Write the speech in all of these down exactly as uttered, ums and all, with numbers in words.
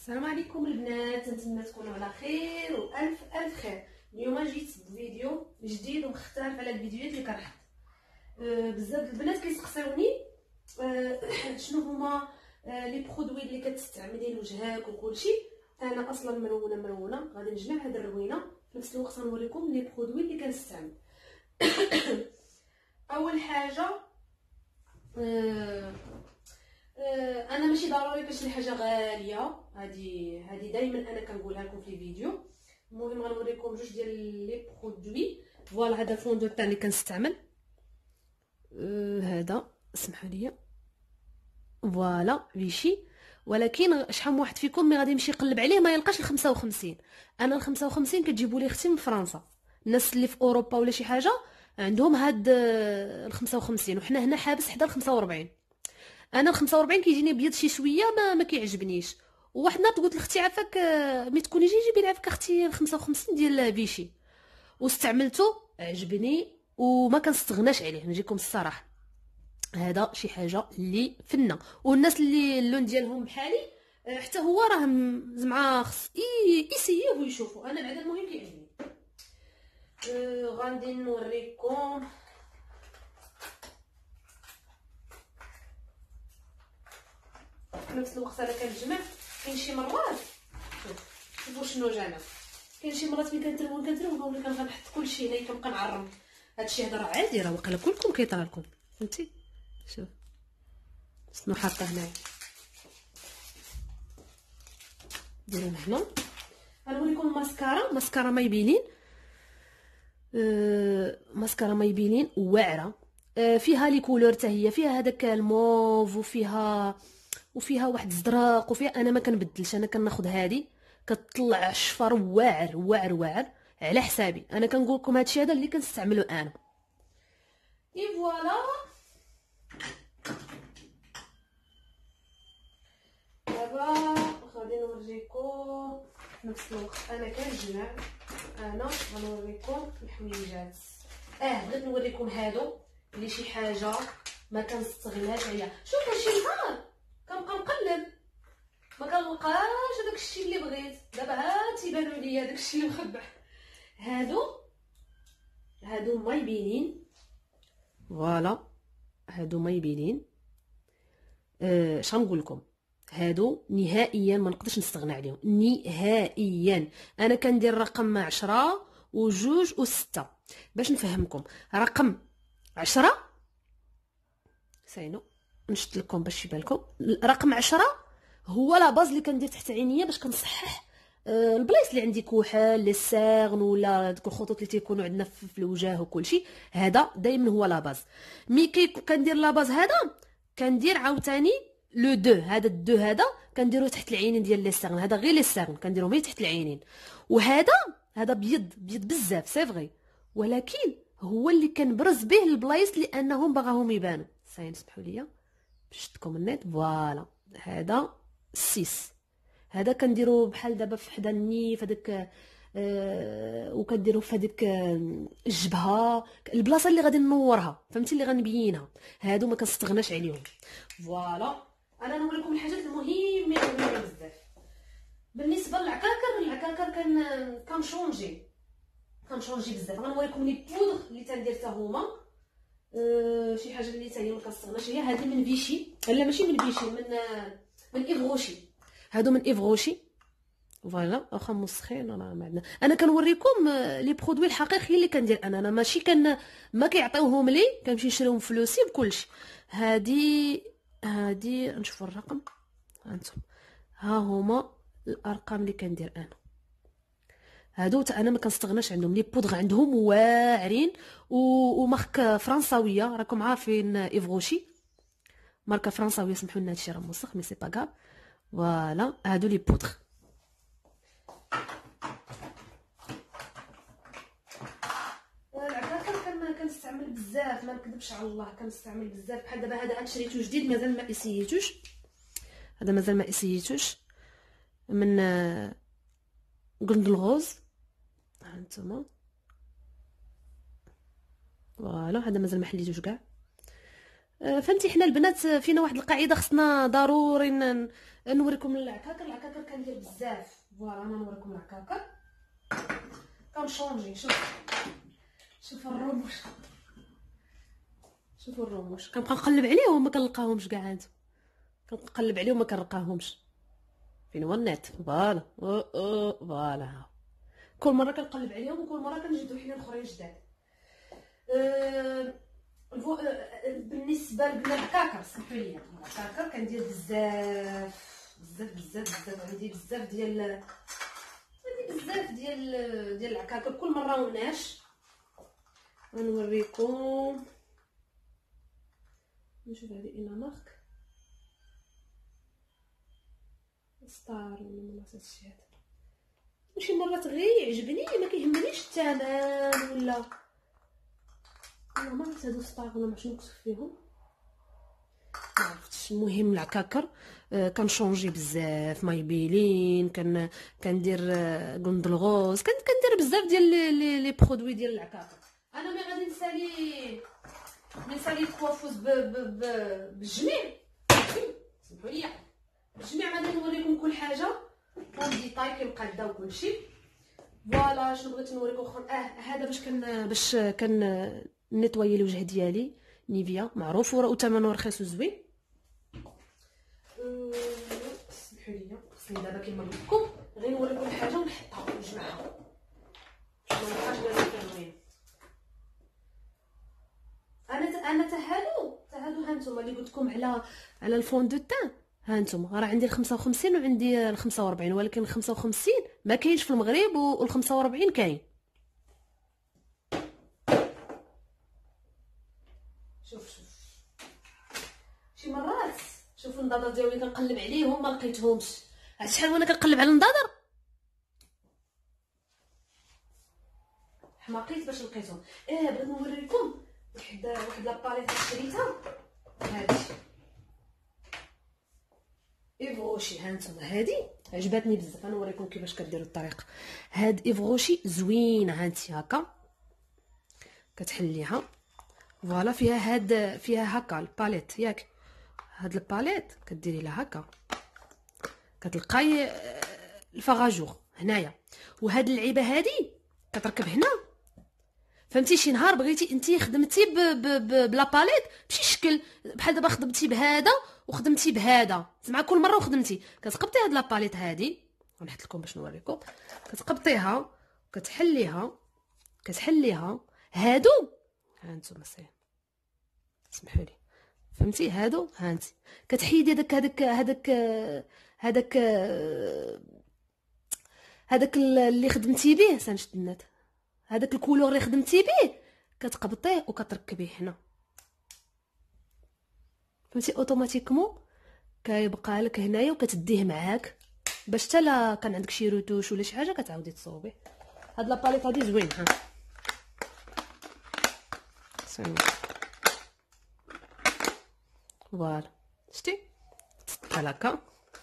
السلام عليكم البنات، نتمنى تكونوا على خير والف الف خير. اليوم جيت بفيديو جديد ومختلف على الفيديوهات اللي كرهت. أه بزاف البنات كيسقسيوني أه شنو هما أه لي برودوي اللي كتستعملي لوجهك وكلشي. انا اصلا مرونه مرونه غادي نجمع هاد الروينه في نفس الوقت غنوريكم لي برودوي اللي كنستعمل. اول حاجه أه انا ماشي ضروري كنشري حاجه غاليه، هذه هذه دائما انا كنقولها لكم في الفيديو. المهم غنوريكم جوج ديال لي برودوي. فوالا هذا الفوندو تاع اللي كنستعمل أه هذا اسمحوا لي، فوالا فيشي. ولكن شحال من واحد فيكم مي غادي يمشي يقلب عليه ما يلقاش ال خمسة وخمسين. انا ال خمسة وخمسين كتجيبوا لي اختي من فرنسا، الناس اللي في اوروبا ولا شي حاجه عندهم هاد ال خمسة وخمسين، وحنا هنا حابس حدا ال خمسة وأربعين. انا ال خمسة وأربعين كيجيني بيض شي شويه ما ما كيعجبنيش. وواحد النهار قلت لاختي عافاك ملي تكوني جي جيبي لي عافاك اختي خمسة وخمسين ديال فيشي، واستعملته عجبني وما كنستغناش عليه نجيكم الصراحه. هذا شي حاجه اللي فنه، والناس اللي اللون ديالهم بحالي حتى هو راه زعما خص يسييه ويشوفوا. انا بعدا المهم كيعجبني. أه غادي نوريكم في نفس الوقت. انا كنجمع كاين شي مرات شوف شوفوا شنو جانا. كاين شي مرات ملي كنترون كنترون ولا كنحط كلشي هنا كنبقى نعرم. هادشي هذا راه عادي، راه واقيلا كلكم كيطرى لكم، فهمتي؟ شوف شنو حاطه هنايا، ديروا هنا. غنوريكم ماسكارا، ماسكارا مايبيلين. أه ماسكارا مايبيلين واعره، أه فيها لي كولور حتى هي، فيها هذاك الموف وفيها وفيها واحد الزرق وفيها. انا ما كنبدلش، انا كناخذ هذه كتطلع شفر واعر واعر واعر على حسابي. انا كنقول لكم هادشي هذا اللي كنستعملو انا. اي فوالا دابا غادي نوريكم في نفس الوقت. انا كنجمع، انا غنوريكم الحويجات. اه بغيت نوريكم هادو اللي شي حاجه ما كنستغلهاش عليا. شوفوا شي نهار كنبقى نقلب ما كنلقاش داك الشيء اللي بغيت. دابا ها تيبانوا ليا داك الشيء اللي مخبع. هادو هادو مايبيلين، فوالا هادو مايبيلين. أه شنقول لكم، هادو نهائيا ما نقدرش نستغنى عليهم نهائيا. انا كندير رقم عشرة وجوج وستة باش نفهمكم. رقم عشرة ساينو نشد لكم باش يبان لكم. رقم عشرة هو لا باز اللي كندير تحت عينيا باش كنصحح أه البلايص اللي عندي كحل لي سيغن ولا ديك الخطوط اللي تيكونوا عندنا في الوجه وكلشي. هذا دائما هو لا باز. مي كي كندير لا باز هذا كندير عاوتاني لو دو. هذا الدو هذا كنديرو تحت العينين ديال لي سيغن. هذا غير لي سيغن كنديرهم غير تحت العينين. وهذا هذا بيض بيض بزاف سي فغي، ولكن هو اللي كنبرز به البلايص اللي انهم باغاهم يبانوا. ساين سمحوا لي شدكم النيت. فوالا هذا سيس. هذا كنديرو بحال دابا في حدا النيف هذاك أه وكنديرو في هذيك الجبهه البلاصه اللي غادي نورها، فهمتي؟ اللي غنبينها. هادو ما كنستغناش عليهم. فوالا انا نوريكم الحاجات المهمه المهمه بزاف. بالنسبه للعكاكر، العكاكر كان كنشونجي كنشونجي بزاف. غنوريكم لي بودغ اللي تندير حتى هما أه شي حاجه اللي حتى هي ما كنستغناش هي. هذه من فيشي، لا ماشي من فيشي، من من ايفغوشي. هادو من ايفغوشي فوالا. واخا مسخين راه ما عندنا. انا كنوريكم لي برودوي الحقيقيين اللي كندير انا. انا ماشي كان ما كيعطيوهم لي، كنمشي نشريهم فلوسي بكلشي. هادي هادي نشوفوا الرقم هانتم، ها هما الارقام اللي كندير انا. هادو تا انا ما كنستغناش عندهم. لي بودغ عندهم واعرين ومارك فرنساويه، راكم عارفين ايفغوشي ماركه فرنساويه. سمحوا لنا هادشي راه موسخ مي سي با غاف. فوالا هادو لي بودغ. كنستعمل بزاف ما نكذبش على الله، كنستعمل بزاف. بحال دابا هذا انا شريته جديد مازال ما اسيتوش. هذا مازال ما اسيتوش من غوند الغوز. ها انتما فوالا هذا مازال ما حليتوش كاع. آه، فهمتي حنا البنات فينا واحد القاعده خصنا ضروري ن- نوريكم العكاكر. العكاكر كندير بزاف. فوالا انا نوريكم العكاكر كنشونجي. شوف شوف الرموش، شوفوا الرموش كنبقى نقلب عليهم ما كنلقاهمش كاع. هانتو كنقلب عليهم ما كنلقاهمش. فين هو النت؟ فوالا او او فوالا. كل مره كنقلب عليهم وكل مره كنجبدو وحدين اخرين جداد. أه... الفو... أه... بالنسبه للعكاكر سمحوا لي، العكاكر كندير بزاف بزاف بزاف بزاف. عندي بزاف ديال عندي بزاف ديال ديال العكاكر كل مره وناش. غنوريكم. نشوف هذه انا مارك ستار ولا منصه الشهاد. شي مرات غير يعجبني ما كيهمنيش الثمن ولا انا ما عرفت هادو ستار ولا شنو مكتوب فيهم ما عرفتش. المهم العكاكر آه كنشونجي بزاف مايبيلين، كن كندير آه غوندلغوز، كنت كندير بزاف ديال لي لي برودوي ديال العكاكر. انا مي غادي نسالي نسالي كوافوز ب ب بالجميع. سمحوا لي بالجميع غادي نوريكم كل حاجه اون ديتاي كيبقى دا وكلشي. فوالا شنو بغيت نوريكم اخر. اه هذا باش كن باش كن نيطويي الوجه ديالي. نيفيا معروف وثمنه رخيص وزوين. سمحوا لي خصني دابا كيما قلت لكم غير نوريكم الحاجه ونحطها ونجمعها. شنو الحاجه اللي كنبغي انا انا تهادو تهادو هانتوما اللي قلت لكم على على الفون دو تان. هانتوما راه عندي ال خمسة وخمسين وعندي ال خمسة وأربعين، ولكن ال خمسة وخمسين ما كاينش في المغرب وال خمسة وأربعين كاين. شوف شوف شي مرات شوف النضاضر ديالي كنقلب عليهم ما لقيتهمش. عرفت شحال وانا كنقلب على النضاضر حماقيت باش لقيتهم. اه بغيت نوريكم واحد واحد لاباليط شريتها هادي ايفغوشي. هانتوما هادي عجبتني بزاف. غنوريكم كيفاش كديروا الطريقه. هاد ايفغوشي زوينه. هانتي هكا كتحليها فوالا فيها هاد فيها هكا الباليت ياك. هاد الباليت كديري لها هكا كتلقاي الفغاجور هنايا. وهاد اللعيبه هادي كتركب هنا. فهمتي شي نهار بغيتي انتي خدمتي بلا باليت بشي شكل بحال دابا خدمتي بهذا وخدمتي بهذا زعما كل مره وخدمتي كتقبطي هاد لاباليت هادي. غنحط لكم باش نوريكم. كتقبطيها وكتحليها كتحليها هادو هانتوما سير سمحوا لي فهمتي هادو هانتي كتحيدي داك هذاك هذاك هذاك هذاك اللي خدمتي به سنشد النات هذاك الكولور اللي خدمتي به كتقبطيه وكتركبيه هنا. فهمتي اوتوماتيكمون كيبقى لك هنايا وكتديه معاك باش حتى لا كان عندك شي روتوش ولا شي حاجه كتعاودي تصوبيه. هاد لاباليط هادي زوين. ها سير فوالا شتي بحال هكا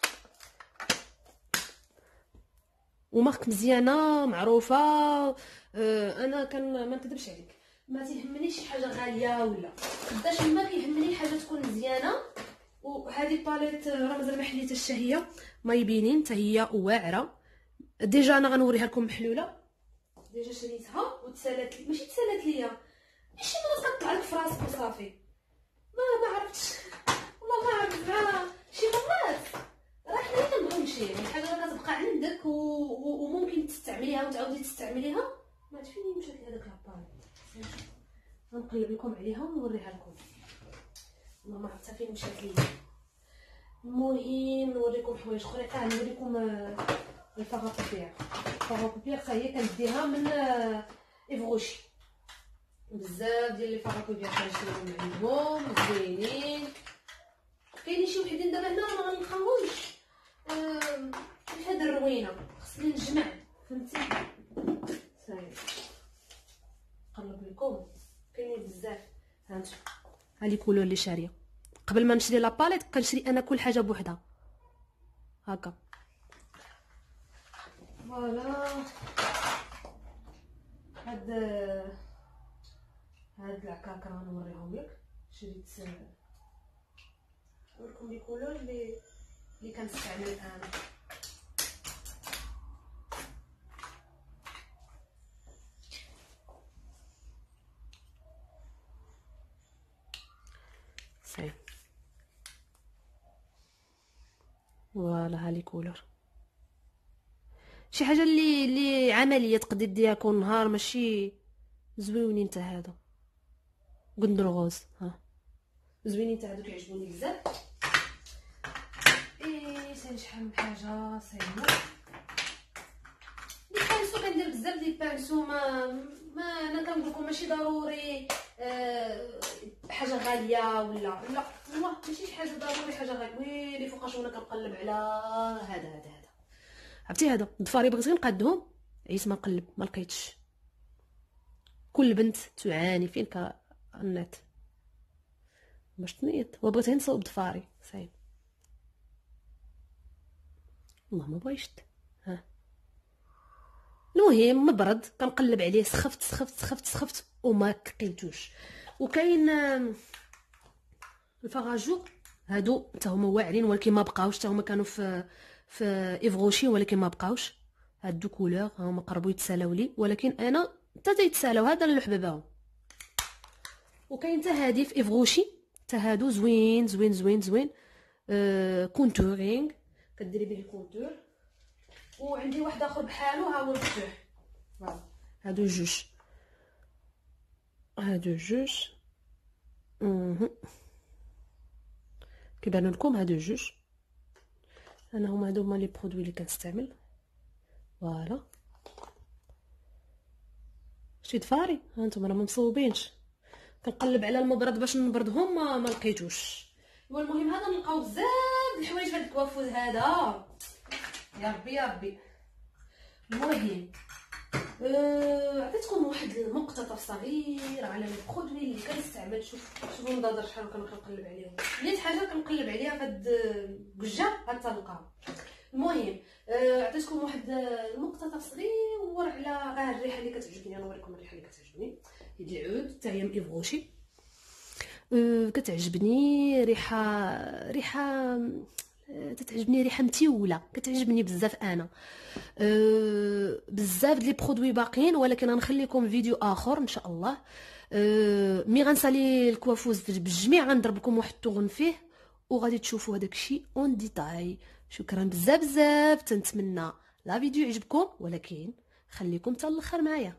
ومارك مزيانه معروفه. أه انا كان ما نكذبش عليك ما تيهمنيش شي حاجه غاليه ولا قداش ما كيهمني حاجه تكون مزيانه. وهذه باليت راه مازال ما حليتها الشهيه مايبيلين حتى هي واعره. ديجا انا غنوريها لكم محلوله ديجا شريتها وتسالات ماشي تسالات ليا شي مرات كطلع لك في راسك وصافي ما ما عرفتش والله ما عرفت. مع شي مرات راه حنا كنبغيو نمشي الحاجه راه كتبقى عندك و... و... وممكن تستعمليها وتعاودي تستعمليها. ما عرفت فين مشات لي هذاك لاباليط. غنقلب لكم عليها ونوريها لكم. والله ما عرفت فين مشات لي. المهم نوريكم حوايج اخرين. اه نوريكم الفاغابوبيير. الفاغابوبيير حتى هي كنديها من ايفغوشي. بزاف ديال لي فاغابوبيير كنشريهم عندهم زوينين. كاينين شي وحدين دابا هنا ما غنلقاوهمش بهاد الروينه خصني نجمع فهمتي. صايب نقلب لكم كاينين بزاف. هانتو ها لي كولور اللي شاريه. قبل ما نشري لاباليت كنشري انا كل حاجه بوحدها هكا فوالا. هاد هاد العكاكر غنوريهم لك. شريت نوريكم لي كولور اللي اللي كنستعمل انا. صافي فوالا ها لي كولور، شي حاجه اللي اللي عمليه تقدر ديرها كل نهار، ماشي زويونين حتى هادو قندر غوز. ها زوينين حتى هادو كيعجبوني بزاف. ايه ثاني شحال من حاجه صايبه لي بانسو، كندير بزاف لي بانسو. ما ما انا كنقول لكم ماشي ضروري أه حاجه غاليه ولا لا والله ماشي شي حاجه ضروري حاجه غاليه. ويلي فوقاش وانا كنقلب على هذا هذا هذا عرفتي هذا الضفاري بغيت نقادهم عييت ما نقلب ما لقيتش. كل بنت تعاني فين كالنت باش تنيط وبغيت نصوب ضفاري صايب والله ما بغيت. ها المهم مبرد كنقلب عليه سخفت سخفت سخفت سخفت وما كقيتوش. وكاين الفراجو هادو حتى هما واعرين ولكن ما بقاوش، حتى هما كانوا في في ايفغوشي ولكن ما بقاوش. هاد دو كولور هما قربوا يتسالاو لي ولكن انا حتى تيتسالاو هذا الحبابهم. وكاين حتى هادي في ايفغوشي حتى هادو زوين زوين زوين زوين آه كونتورينغ كديري به الكونتور. وعندي واحد اخر بحالو ها هو مفتوح. فوالا هادو جوج هادو جوج اها كيبانوا لكم هادو جوج. انا هما هادو هما لي برودوي اللي كنستعمل. فوالا شي ضفاري ها نتوما راه ما مصوبينش، كنقلب على المبرد باش نبردهم ما, ما لقيتوش. والمهم هذا نلقاو بزاف د الحوايج في هذا الكوافوز هذا يا ربي يا ربي. المهم أه... عطيتكم واحد المقتطف صغير على لي برودوي اللي كنستعمل. شوف شوفوا النظر شحال كنقلب عليهم، نيت حاجه كنقلب عليها في هاد الكجه غتلقاها. المهم أه... عطيتكم واحد المقتطف صغير على اه الريحه اللي كتعجبني. انا نوريكم الريحه اللي كتعجبني ديال العود حتى هي من ايفغوشي. أه... كتعجبني ريحه ريحه تتعجبني ريحه متيوله كتعجبني بزاف. انا أه بزاف لي برودوي باقيين ولكن غنخليكم فيديو اخر ان شاء الله. أه مي غنسالي الكوافوز بالجميع غنضرب لكم واحد الطغن فيه وغادي تشوفوا هذاك الشيء اون ديتاي. شكرا بزاف بزاف، تنتمنى لا فيديو يعجبكم ولكن خليكم حتى الاخر معايا.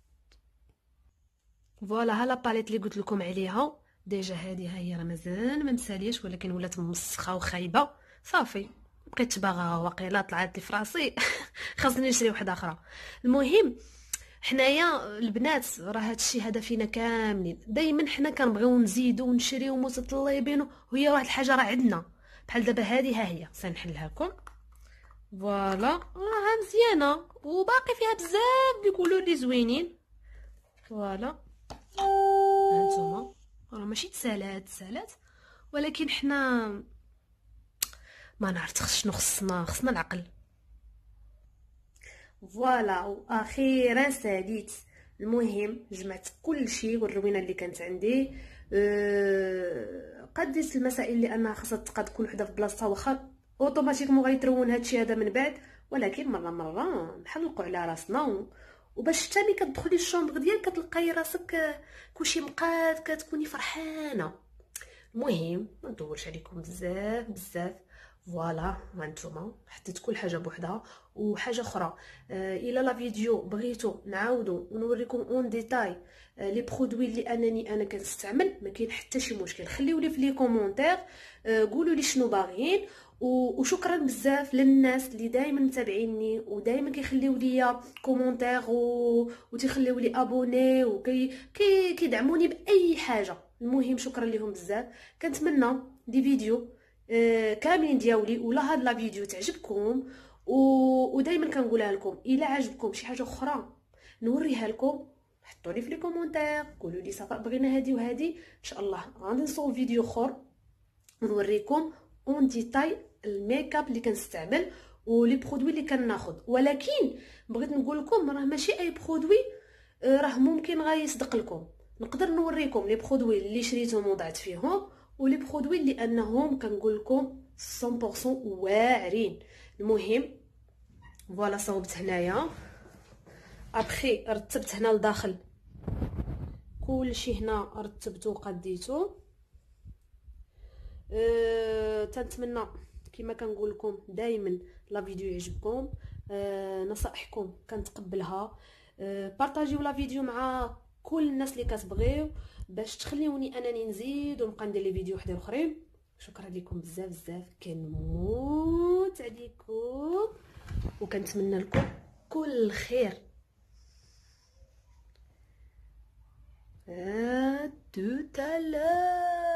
فوالا ها لا باليت اللي قلت لكم عليها ديجا. هذه ها هي راه مازال ما مسالياش ولكن ولات مسخه وخايبه صافي. بقيت باغا واقيلا طلعت لي فراسي خاصني نشري واحده اخرى. المهم حنايا البنات راه هادشي هذا فينا كاملين، دائما حنا كنبغيو نزيدو ونشريو متطلبين وهي واحد الحاجه راه عندنا بحال دابا هذه ها هي سنحلها لكم. فوالا راها مزيانه وباقي فيها بزاف لي كولور لي زوينين. فوالا هانتوما راه ماشي تسالات تسالات ولكن حنا ما نعرف شنو خصنا خصنا العقل. فوالا واخيرا ساليت. المهم جمعت كل شيء والروينه اللي كانت عندي. أه قديت المسائل اللي انا خاصها تقاد كل وحده في بلاصتها واخا اوتوماتيكمون غيترون هادشي هذا من بعد ولكن مره مره نحلقوا على راسنا وباش حتى ملي كتدخلي الشومبر ديالك كتلقاي راسك كلشي مقاد كتكوني فرحانه. المهم ما ندورش عليكم بزاف بزاف. فوالا هانتوما حطيت كل حاجه بوحدها. وحاجه اخرى آه الى لا فيديو بغيتو نعاودو ونوريكم اون ديتاي آه لي برودوي اللي انني انا كنستعمل ما كاين حتى شي مشكل. خليو لي في لي كومونتير آه قولوا لي شنو باغيين. وشكرا بزاف للناس اللي دائما متابعيني ودائما كيخليو لي كومونتير و... وتيخليو لي ابوني وكي كي كيدعموني باي حاجه. المهم شكرا لهم بزاف. كنتمنى دي فيديو آه كاملين دياولي ولا هاد لا فيديو تعجبكم و... ودائما كنقولها لكم الا عجبكم شي حاجه اخرى نوريها لكم حطوا لي في لي كومونتير قولوا لي صافا بغينا هادي وهادي ان شاء الله غادي نصور فيديو اخر نوريكم اون ديتاي الميك اب اللي كنستعمل ولي برودوي اللي كناخذ. ولكن بغيت نقول لكم راه ماشي اي برودوي راه ممكن غيصدق لكم. نقدر نوريكم لي برودوي اللي شريتهم وضعت فيهم ولي برودوي اللي انهم كنقول لكم مية بالمية واعرين. المهم فوالا صوبت هنايا، ابخي رتبت هنا لداخل كلشي، هنا رتبته وقديته. أه تنتمنى كما كنقول لكم دائما لا فيديو يعجبكم، أه نصائحكم كنتقبلها، أه بارطاجيو لا فيديو مع كل الناس اللي كتبغيو باش تخليوني انني نزيد ونبقى ندير لي فيديو وحدين اخرين. شكرا لكم بزاف بزاف، كنموت عليكم وكنتمنى لكم كل خير. à tout à l'heure.